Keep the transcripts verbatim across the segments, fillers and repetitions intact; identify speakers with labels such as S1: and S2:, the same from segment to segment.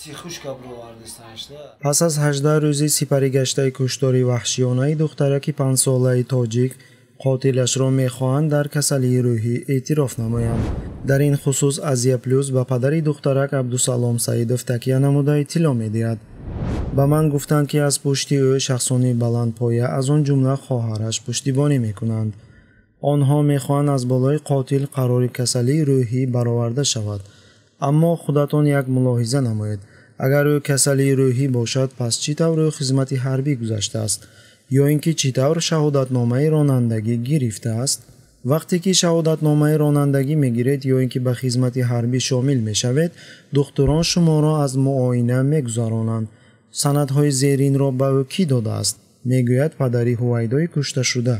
S1: پس از هجده روزی سپری گشته کشتاری وحشیانه دخترک پنج ساله تاجیک قاتلش را می‌خواهند در کسلی روحی اعتراف نمایند. در این خصوص ازیا پلوس به پدر دخترک عبدالسلام سعیدов تکیه نموده اطلاع می‌دهد. به من گفتند که از پشتی او شخصانی بلندپایه از آن جمله خواهرش پشتیبانی می‌کنند. آنها می‌خواهند از بالای قاتل قرار کسلی روحی برآورده شود. اما خودتان یک ملاحظه نمایید. اگر او کسلی روحی باشد پس چطور او خدمت حربی گذشته است یا اینکه چطور شهادتنامه رانندگی گرفته است؟ وقتی که شهادتنامه رانندگی میگیرید یا اینکه به خدمت حربی شامل میشوید، دکتران شما را از معاینه میگذرانند. سندهای زیرین را به او کی داده است؟ میگوید پدری هویدای کشته شده.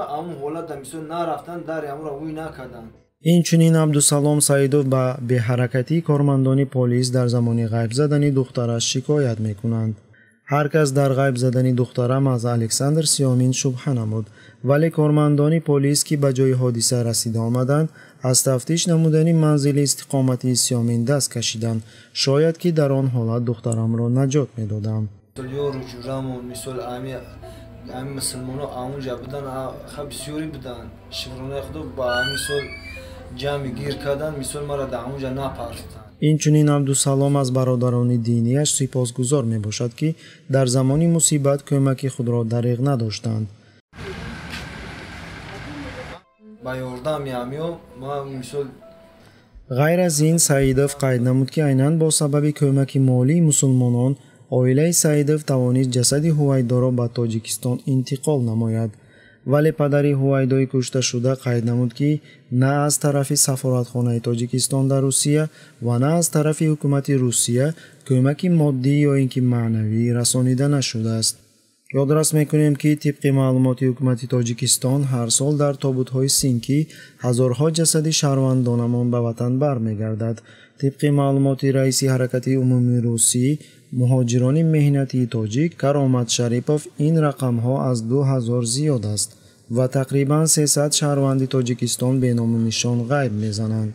S1: این چنین عبدالسلام سعیدов به بی‌حرکتی کارمندان پلیس در زمان غیب زدن دخترش شکایت میکنند. هر کس در غیب زدن دخترم از الکساندر سیامین شبهه نمود، ولی کارمندان پلیس که به جای حادثه رسیده آمدند از تفتیش نمودن منزل استقامتی سیامین دست کشیدند. شاید که در آن حالت دخترم را نجات میدادند.
S2: جمع گیر کردن مثل مرا در اونجا نپرسیدند.
S1: این چنین عبدالسلام از برادران دینیش سپاسگزار می باشد که در زمان مصیبت کمک خود را دریغ نداشتند.
S2: با یاردم میامیو ما مثل
S1: غیر از این سعیدов قید نمود که عیناً با سبب کمک مالی مسلمانان عائله سعیدов توانست جسد هویدا را به تاجیکستان انتقال نماید. ولی پدری هویدای کشته شده قید نمود که نه از طرف سفارتخانه تاجیکستان در روسیه و نه از طرف حکومت روسیه کمک مادی یا اینکه معنوی رسانیده نشده است. یادداشت میکنیم که طبق معلومات حکومت تاجیکستان هر سال در تابوت‌های سینکی هزارها جسد شهروندانمان به وطن برمیگردد. طبق معلومات رئیس حرکت عمومی روسی مهاجران مهنتی تاجیک کرامت شریپوف این رقم ها از دو هزار زیاد است و تقریباً سیصد شهروند تاجیکستان به نام و نشان غیب میزنند.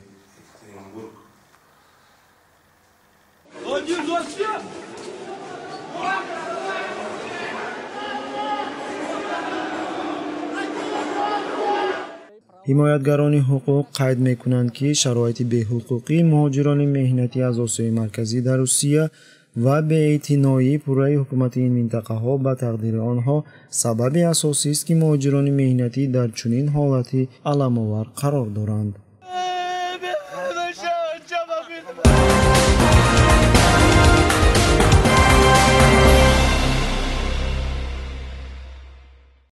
S1: حمایتگران حقوق قید میکنند که شرایط بی‌حقوقی مهاجران مهنتی از آسیای مرکزی در روسیه و بی‌اعتنایی پوره حکومت این منطقه ها به تقدیر آنها سبب اساسی است که مهاجران مهنتی در چنین حالتی علم آور قرار دارند.